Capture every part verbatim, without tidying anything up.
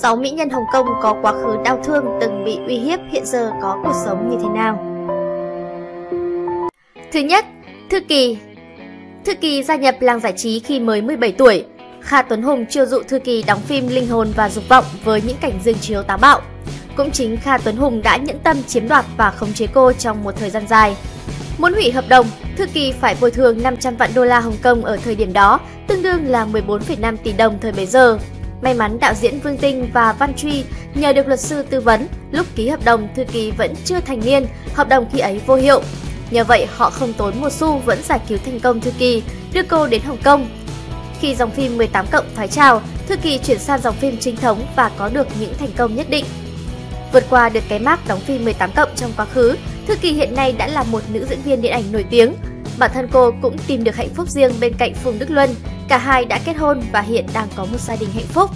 sáu mỹ nhân Hồng Kông có quá khứ đau thương từng bị uy hiếp hiện giờ có cuộc sống như thế nào. Thứ nhất, Thư Kỳ. Thư Kỳ gia nhập làng giải trí khi mới mười bảy tuổi. Kha Tuấn Hùng chiêu dụ Thư Kỳ đóng phim Linh hồn và dục vọng với những cảnh dương chiếu táo bạo. Cũng chính Kha Tuấn Hùng đã nhẫn tâm chiếm đoạt và khống chế cô trong một thời gian dài. Muốn hủy hợp đồng, Thư Kỳ phải bồi thường năm trăm vạn đô la Hồng Kông ở thời điểm đó, tương đương là mười bốn phẩy năm tỷ đồng thời bấy giờ. May mắn đạo diễn Vương Tinh và Văn Truy nhờ được luật sư tư vấn, lúc ký hợp đồng Thư Kỳ vẫn chưa thành niên, hợp đồng khi ấy vô hiệu. Nhờ vậy họ không tốn một xu vẫn giải cứu thành công Thư Kỳ, đưa cô đến Hồng Kông. Khi dòng phim mười tám cộng thoái trào, Thư Kỳ chuyển sang dòng phim chính thống và có được những thành công nhất định. Vượt qua được cái mác đóng phim mười tám cộng trong quá khứ, Thư Kỳ hiện nay đã là một nữ diễn viên điện ảnh nổi tiếng. Bản thân cô cũng tìm được hạnh phúc riêng bên cạnh Phùng Đức Luân, cả hai đã kết hôn và hiện đang có một gia đình hạnh phúc.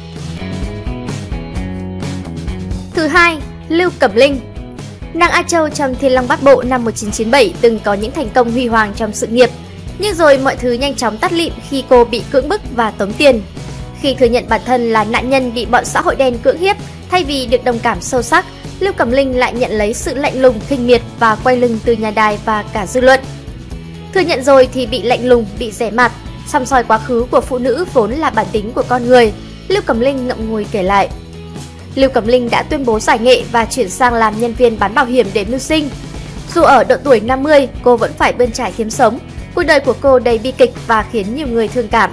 Thứ hai, Lưu Cẩm Linh. Nàng A Châu trong Thiên Long Bát Bộ năm một nghìn chín trăm chín mươi bảy từng có những thành công huy hoàng trong sự nghiệp, nhưng rồi mọi thứ nhanh chóng tắt lịm khi cô bị cưỡng bức và tống tiền. Khi thừa nhận bản thân là nạn nhân bị bọn xã hội đen cưỡng hiếp, thay vì được đồng cảm sâu sắc, Lưu Cẩm Linh lại nhận lấy sự lạnh lùng, khinh miệt và quay lưng từ nhà đài và cả dư luận. Thừa nhận rồi thì bị lạnh lùng, bị rẻ mặt, săm soi quá khứ của phụ nữ vốn là bản tính của con người, Lưu Cẩm Linh ngậm ngùi kể lại. Lưu Cẩm Linh đã tuyên bố giải nghệ và chuyển sang làm nhân viên bán bảo hiểm để mưu sinh. Dù ở độ tuổi năm mươi, cô vẫn phải bươn trải kiếm sống. Cuộc đời của cô đầy bi kịch và khiến nhiều người thương cảm.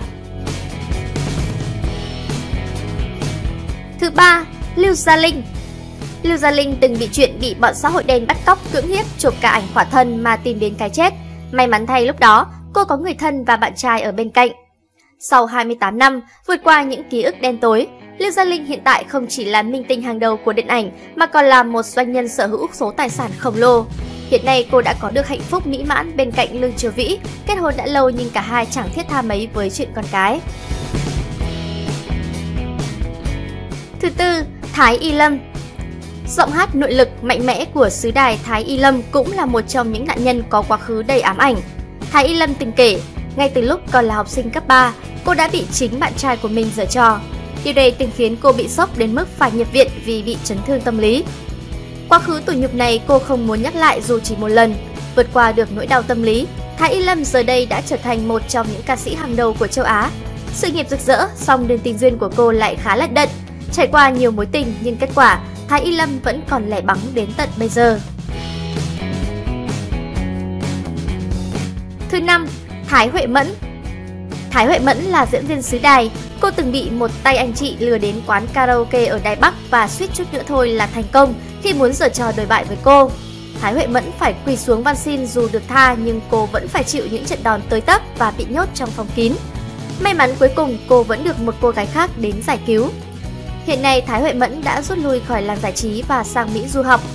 Thứ ba, Lưu Gia Linh. Lưu Gia Linh từng bị chuyện bị bọn xã hội đen bắt cóc, cưỡng hiếp, chụp cả ảnh khỏa thân mà tìm đến cái chết. May mắn thay lúc đó, cô có người thân và bạn trai ở bên cạnh. Sau hai mươi tám năm, vượt qua những ký ức đen tối, Lưu Gia Linh hiện tại không chỉ là minh tinh hàng đầu của điện ảnh mà còn là một doanh nhân sở hữu số tài sản khổng lồ. Hiện nay cô đã có được hạnh phúc mỹ mãn bên cạnh Lương Triều Vĩ, kết hôn đã lâu nhưng cả hai chẳng thiết tha mấy với chuyện con cái. Thứ tư, Thái Y Lâm. Giọng hát nội lực mạnh mẽ của xứ đài Thái Y Lâm cũng là một trong những nạn nhân có quá khứ đầy ám ảnh. Thái Y Lâm từng kể, ngay từ lúc còn là học sinh cấp ba, cô đã bị chính bạn trai của mình giở trò. Điều này từng khiến cô bị sốc đến mức phải nhập viện vì bị chấn thương tâm lý. Quá khứ tủi nhục này cô không muốn nhắc lại dù chỉ một lần. Vượt qua được nỗi đau tâm lý, Thái Y Lâm giờ đây đã trở thành một trong những ca sĩ hàng đầu của châu Á. Sự nghiệp rực rỡ, song đường tình duyên của cô lại khá lận đận. Trải qua nhiều mối tình nhưng kết quả, Thái Y Lâm vẫn còn lẻ bóng đến tận bây giờ. Thứ năm, Thái Huệ Mẫn. Thái Huệ Mẫn là diễn viên xứ đài. Cô từng bị một tay anh chị lừa đến quán karaoke ở Đài Bắc và suýt chút nữa thôi là thành công khi muốn giở trò đồi bại với cô. Thái Huệ Mẫn phải quỳ xuống van xin dù được tha nhưng cô vẫn phải chịu những trận đòn tới tấp và bị nhốt trong phòng kín. May mắn cuối cùng cô vẫn được một cô gái khác đến giải cứu. Hiện nay Thái Huệ Mẫn đã rút lui khỏi làng giải trí và sang Mỹ du học.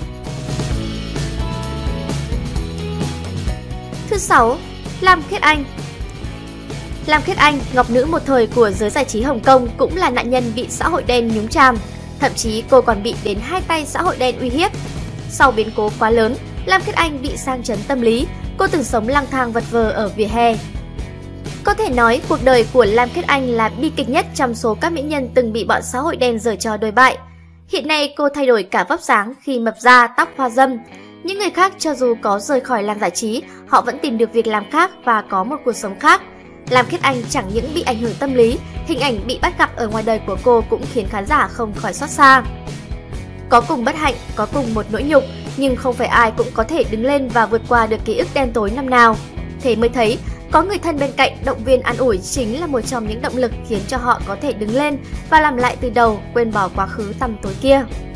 Thứ sáu, Lam Khiết Anh. Lam Khiết Anh, ngọc nữ một thời của giới giải trí Hồng Kông, cũng là nạn nhân bị xã hội đen nhúng chàm. Thậm chí cô còn bị đến hai tay xã hội đen uy hiếp. Sau biến cố quá lớn, Lam Khiết Anh bị sang chấn tâm lý. Cô từng sống lang thang vật vờ ở vỉa hè. Có thể nói cuộc đời của Lam Khiết Anh là bi kịch nhất trong số các mỹ nhân từng bị bọn xã hội đen giở trò đồi bại. Hiện nay cô thay đổi cả vóc dáng khi mập ra, tóc hoa râm. Những người khác cho dù có rời khỏi làng giải trí, họ vẫn tìm được việc làm khác và có một cuộc sống khác. Lam Khiết Anh chẳng những bị ảnh hưởng tâm lý, hình ảnh bị bắt gặp ở ngoài đời của cô cũng khiến khán giả không khỏi xót xa. Có cùng bất hạnh, có cùng một nỗi nhục, nhưng không phải ai cũng có thể đứng lên và vượt qua được ký ức đen tối năm nào. Thế mới thấy, có người thân bên cạnh động viên an ủi chính là một trong những động lực khiến cho họ có thể đứng lên và làm lại từ đầu, quên bỏ quá khứ tăm tối kia.